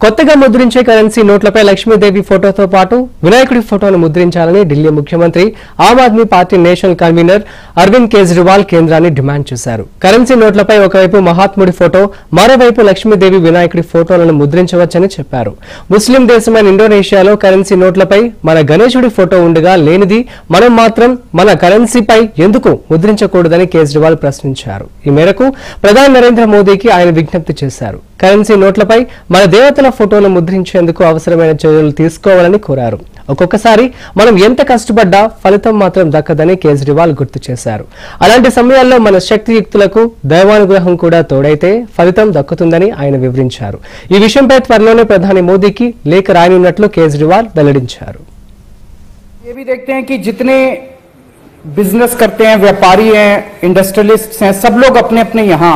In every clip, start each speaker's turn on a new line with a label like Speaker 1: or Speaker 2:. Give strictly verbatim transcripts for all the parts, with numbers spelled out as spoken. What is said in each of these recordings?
Speaker 1: కొత్తగా ముద్రించే కరెన్సీ నోట్లపై లక్ష్మీదేవి ఫోటోతో పాటు వినాయకుడి ఫోటోను ముద్రించాలని ఢిల్లీ ముఖ్యమంత్రి ఆమ్ ఆద్మీ పార్టీ నేషనల్ కన్వీనర్ అరవింద్ కేజ్రీవాల్ కేంద్రాన్ని డిమాండ్ చేశారు. కరెన్సీ నోట్లపై ఒకవైపు మహాత్ముడి ఫోటో, మరోవైపు లక్ష్మీదేవి వినాయకుడి ఫోటోలను ముద్రించవచ్చని చెప్పారు. ముస్లిం దేశమైన ఇండోనేషియాలో కరెన్సీ నోట్లపై మన గణేశుడి ఫోటో ఉండగా లేనిది మనం మాత్రం మన కరెన్సీపై ఎందుకు ముద్రించకూడదని కేజ్రీవాల్ ప్రశ్నించారు. ఈ మేరకు ప్రధాని నరేంద్ర మోదీకి ఆయన విజ్ఞప్తి చేశారు. కరెన్సీ నోట్లపై మన దేవతల ఫోటోలు ముద్రించేందుకు అవసరమైన చర్యలు తీసుకోవాలని కోరారు. ఒక్కొక్కసారి మనం ఎంత కష్టపడ్డా ఫలితం మాత్రం దక్కదని కేజ్రీవాల్ గుర్తు చేశారు. అలాంటి సమయాల్లో మన శక్తియుక్తులకు దైవానుగ్రహం కూడా తోడైతే ఫలితం దక్కుతుందని ఆయన వివరించారు. ఈ విషయంపై త్వరలోనే ప్రధాని మోదీకి లేఖ రాయనున్నట్లు కేజ్రీవాల్ వెల్లడించారు.
Speaker 2: ये भी देखते हैं कि जितने बिजनेस करते हैं, व्यापारी हैं, इंडस्ट्रियलिस्ट हैं, सब लोग अपने अपने यहाँ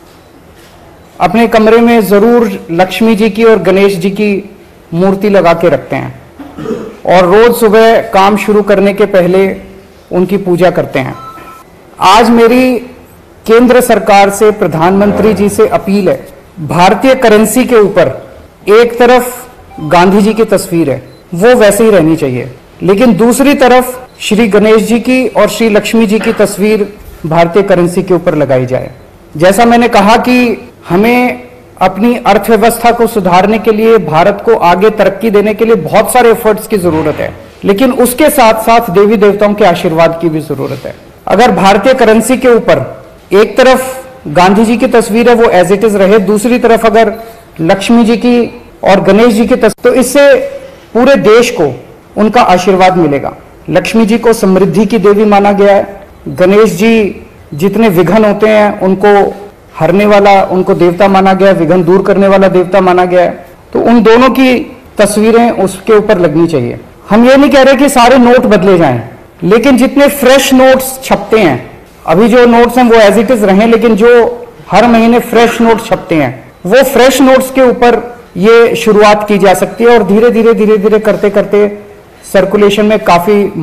Speaker 2: अपने कमरे में जरूर लक्ष्मी जी की और गणेश जी की मूर्ति लगा के रखते हैं और रोज सुबह काम शुरू करने के पहले उनकी पूजा करते हैं। आज मेरी केंद्र सरकार से, प्रधानमंत्री जी से अपील है, भारतीय करेंसी के ऊपर एक तरफ गांधी जी की तस्वीर है, वो वैसे ही रहनी चाहिए, लेकिन दूसरी तरफ श्री गणेश जी की और श्री लक्ष्मी जी की तस्वीर भारतीय करेंसी के ऊपर लगाई जाए। जैसा मैंने कहा कि हमें अपनी अर्थव्यवस्था को सुधारने के लिए, भारत को आगे तरक्की देने के लिए बहुत सारे एफर्ट्स की जरूरत है, लेकिन उसके साथ साथ देवी देवताओं के आशीर्वाद की भी जरूरत है। अगर भारतीय करेंसी के ऊपर एक तरफ गांधी जी की तस्वीर है, वो एज इट इज रहे, दूसरी तरफ अगर लक्ष्मी जी की और गणेश जी की तस्वीर, तो इससे पूरे देश को उनका आशीर्वाद मिलेगा। लक्ष्मी जी को समृद्धि की देवी माना गया है, गणेश जी जितने विघ्न होते हैं उनको हरने वाला, उनको देवता माना गया, विघ्न दूर करने वाला देवता माना गया है, तो उन दोनों की तस्वीरें उसके ऊपर लगनी चाहिए। हम ये नहीं कह रहे कि सारे नोट बदले जाएं, लेकिन जितने फ्रेश नोट्स छपते हैं, अभी जो नोट्स हैं वो एज इट इज रहे, लेकिन जो हर महीने फ्रेश नोट्स छपते हैं, वो फ्रेश नोट्स के ऊपर ये शुरुआत की जा सकती है और धीरे धीरे धीरे धीरे करते करते सर्कुलेशन में काफी